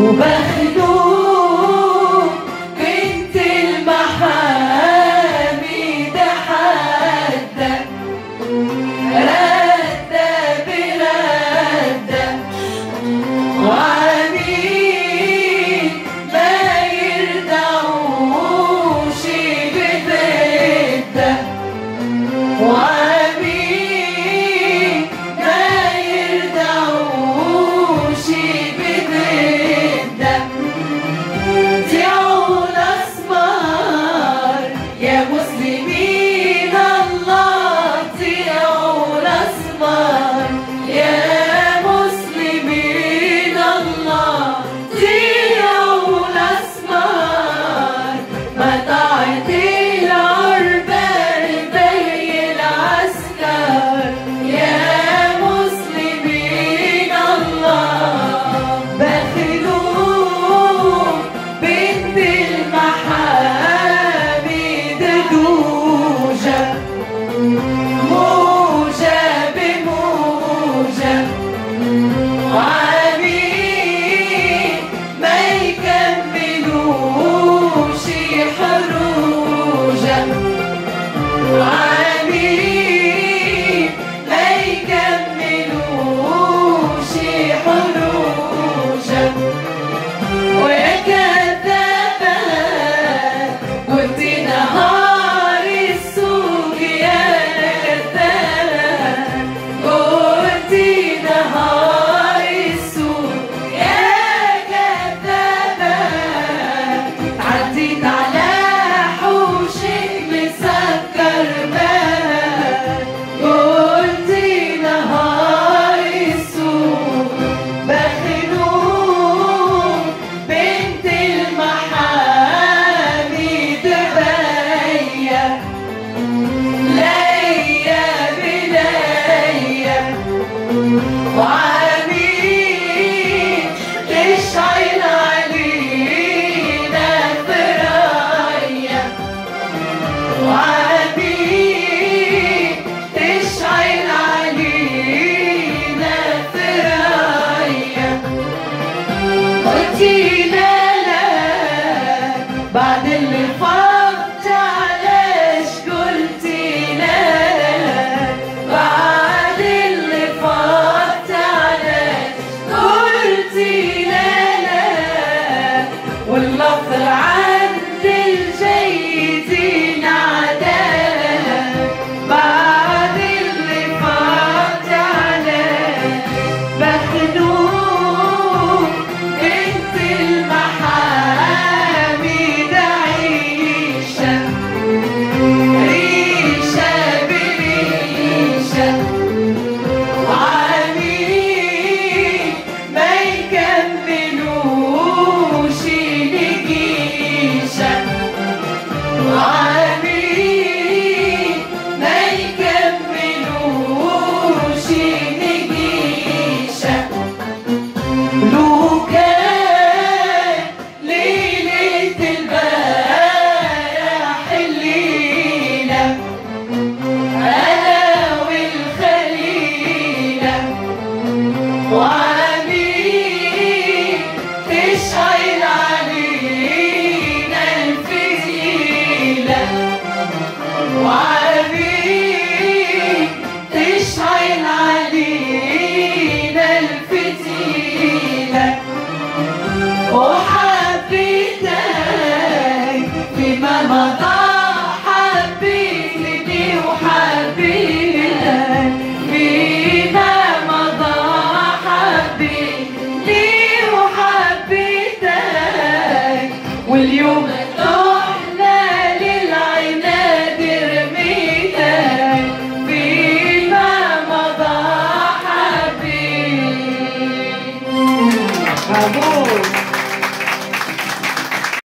وبخدوم بنت المحامي ده حدة ردة بردة وعميل ما يردعوش ببدة وعميل ما يردعوش ببدة دعوا الأسمار يا مسلمين الله دعوا الأسمار يا مسلمين الله دعوا الأسمار متاعت العربان بي العسكر يا مسلمين الله بخلوم بنت المحامي دجوجة موجة بموجة وعميل ما يكملوش حروجة وعميل ما يكملوش حروجة ويا كذابة قلت نهار السوق يا كذابة قلت نهار السوق يا كذابة عديت على حوشك مسكر باب قلت نهار السوق بخنوم بنت المحامي تبيا ليا بليا وعميل تشعل علينا ثريا وعميل تشعل علينا ثريا قلتي لا لا بعد اللي فات علاش قلتي لا لا بعد اللي فات علاش قلتي لا لا واللفظ عند الجيدين عدالة بعد اللي فات علاش بخدوم بنت المحامي ده عيشة ريشة بريشة وعميل ما يكملوش نجيشة وعميل ما يكملوش نجيشة لو كان ليلة البارح الليلة أنا والخليلة وعميل تشعل علينا الفتيلة وعميل تشعل علينا الفتيلة وحبيتك فيما مضى حبيتني وحبيتك فيما مضى حبيتني وحبيتك واليوم رحنا للعناد رميتك فيما مضى حبيتك.